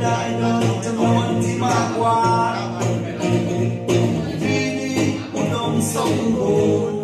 ได้โดยจำนวนที่มากกว่าที่นี่อุดมสมบูรณ์